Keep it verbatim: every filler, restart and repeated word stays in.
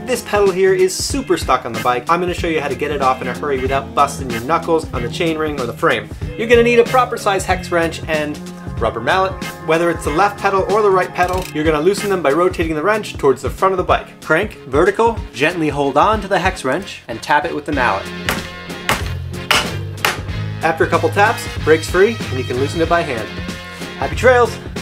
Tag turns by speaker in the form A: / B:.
A: This pedal here is super stuck on the bike. I'm going to show you how to get it off in a hurry without busting your knuckles on the chainring or the frame. You're going to need a proper size hex wrench and rubber mallet. Whether it's the left pedal or the right pedal, you're going to loosen them by rotating the wrench towards the front of the bike. Crank vertical, gently hold on to the hex wrench and tap it with the mallet. After a couple taps, brake's free and you can loosen it by hand. Happy trails!